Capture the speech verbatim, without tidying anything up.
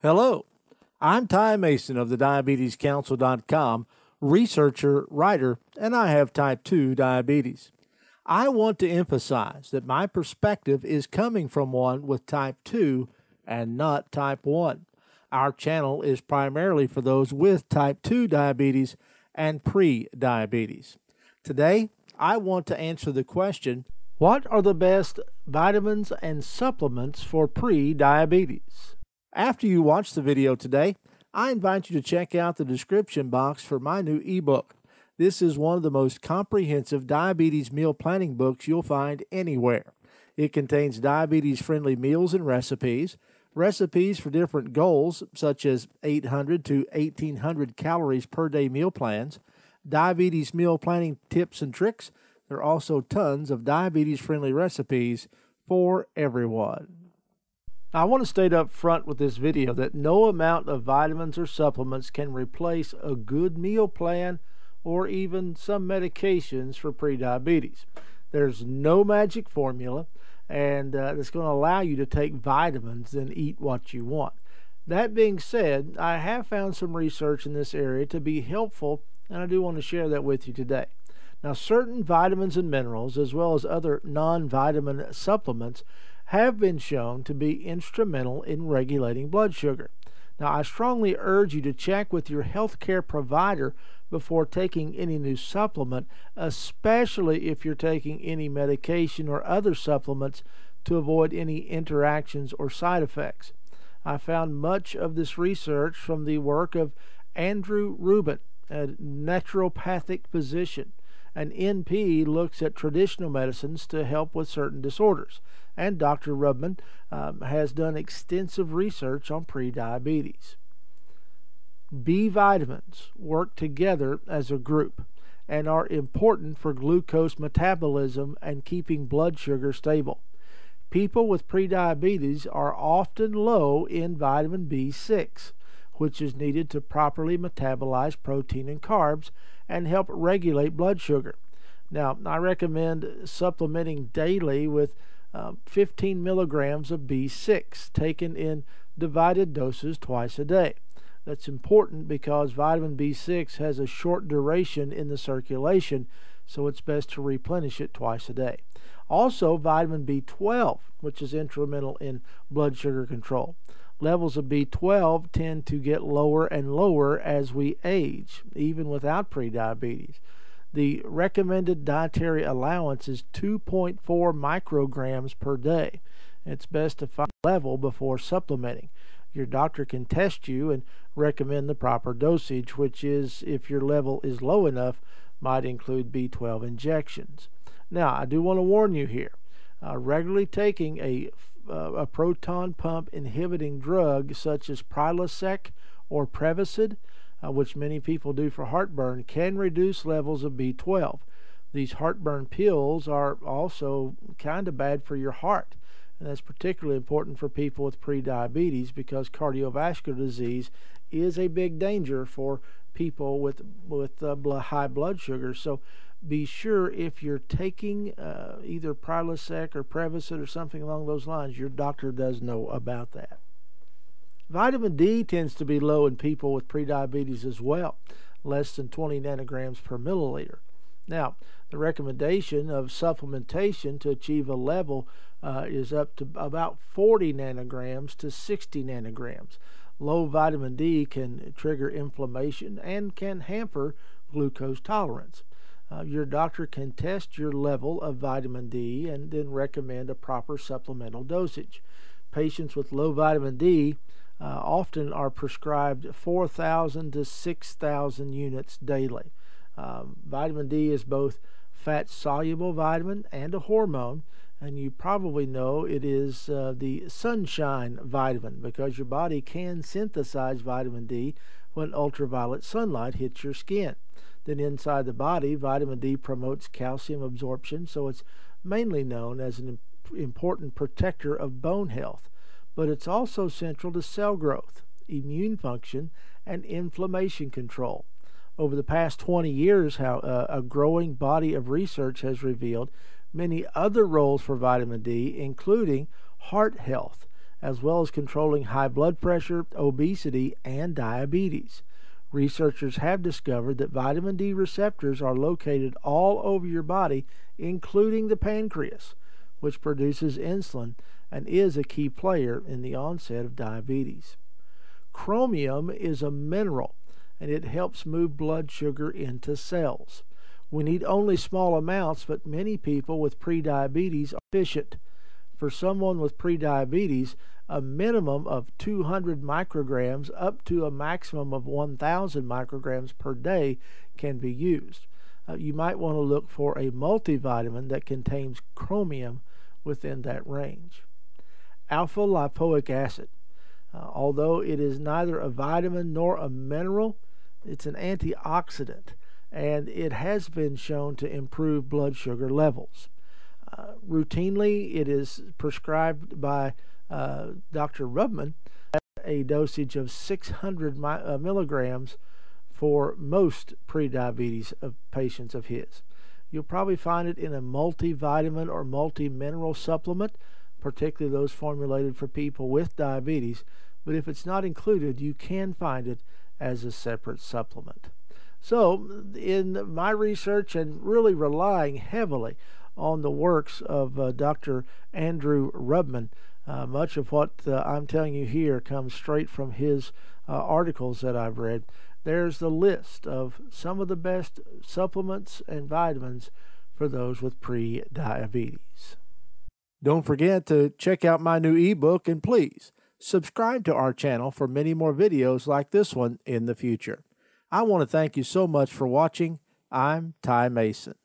Hello, I'm Ty Mason of the diabetes council dot com, researcher, writer, and I have type two diabetes. I want to emphasize that my perspective is coming from one with type two and not type one. Our channel is primarily for those with type two diabetes and pre-diabetes. Today, I want to answer the question, what are the best vitamins and supplements for pre-diabetes? After you watch the video today, I invite you to check out the description box for my new ebook. This is one of the most comprehensive diabetes meal planning books you'll find anywhere. It contains diabetes-friendly meals and recipes, recipes for different goals such as eight hundred to eighteen hundred calories per day meal plans, diabetes meal planning tips and tricks. There are also tons of diabetes-friendly recipes for everyone. I want to state up front with this video that no amount of vitamins or supplements can replace a good meal plan or even some medications for prediabetes. There's no magic formula, and uh, it's going to allow you to take vitamins and eat what you want. That being said, I have found some research in this area to be helpful, and I do want to share that with you today. Now, certain vitamins and minerals, as well as other non-vitamin supplements, have been shown to be instrumental in regulating blood sugar. Now, I strongly urge you to check with your healthcare provider before taking any new supplement, especially if you're taking any medication or other supplements to avoid any interactions or side effects. I found much of this research from the work of Andrew Rubman, a naturopathic physician. An N P looks at traditional medicines to help with certain disorders, and Doctor Rubman um, has done extensive research on prediabetes. B vitamins work together as a group and are important for glucose metabolism and keeping blood sugar stable. People with prediabetes are often low in vitamin B six, which is needed to properly metabolize protein and carbs and help regulate blood sugar. Now, I recommend supplementing daily with uh, fifteen milligrams of B six taken in divided doses twice a day. That's important because vitamin B six has a short duration in the circulation, so it's best to replenish it twice a day. Also, vitamin B twelve, which is instrumental in blood sugar control. Levels of B twelve tend to get lower and lower as we age, even without prediabetes. The recommended dietary allowance is two point four micrograms per day. It's best to find a level before supplementing. Your doctor can test you and recommend the proper dosage, which is, if your level is low enough, might include B twelve injections. Now, I do want to warn you here. Uh, regularly taking a Uh, a proton pump inhibiting drug such as Prilosec or Prevacid, uh, which many people do for heartburn, can reduce levels of B twelve. These heartburn pills are also kind of bad for your heart, and that's particularly important for people with prediabetes because cardiovascular disease is a big danger for people with with uh, high blood sugar. So be sure if you're taking uh, either Prilosec or Prevacid or something along those lines, your doctor does know about that. Vitamin D tends to be low in people with prediabetes as well, less than twenty nanograms per milliliter. Now, the recommendation of supplementation to achieve a level uh, is up to about forty nanograms to sixty nanograms. Low vitamin D can trigger inflammation and can hamper glucose tolerance. Uh, your doctor can test your level of vitamin D and then recommend a proper supplemental dosage. Patients with low vitamin D uh, often are prescribed four thousand to six thousand units daily. Um, vitamin D is both fat-soluble vitamin and a hormone, and you probably know it is uh, the sunshine vitamin because your body can synthesize vitamin D when ultraviolet sunlight hits your skin. Then inside the body, vitamin D promotes calcium absorption, so it's mainly known as an important protector of bone health. But it's also central to cell growth, immune function, and inflammation control. Over the past twenty years, how uh, a growing body of research has revealed many other roles for vitamin D, including heart health as well as controlling high blood pressure, obesity, and diabetes. Researchers have discovered that vitamin D receptors are located all over your body, including the pancreas, which produces insulin and is a key player in the onset of diabetes. Chromium is a mineral, and it helps move blood sugar into cells. We need only small amounts, but many people with prediabetes are deficient. For someone with prediabetes, a minimum of two hundred micrograms up to a maximum of one thousand micrograms per day can be used. Uh, you might want to look for a multivitamin that contains chromium within that range. Alpha lipoic acid. Uh, although it is neither a vitamin nor a mineral, it's an antioxidant, and it has been shown to improve blood sugar levels. Uh, routinely, it is prescribed by uh, Doctor Rubman at a dosage of six hundred mi uh, milligrams for most prediabetes of patients of his. You'll probably find it in a multivitamin or multi-mineral supplement, particularly those formulated for people with diabetes, but if it's not included, you can find it as a separate supplement. So, in my research and really relying heavily on the works of uh, Doctor Andrew Rubman, uh, much of what uh, I'm telling you here comes straight from his uh, articles that I've read. There's the list of some of the best supplements and vitamins for those with pre-diabetes. Don't forget to check out my new ebook, and please subscribe to our channel for many more videos like this one in the future. I want to thank you so much for watching. I'm Ty Mason.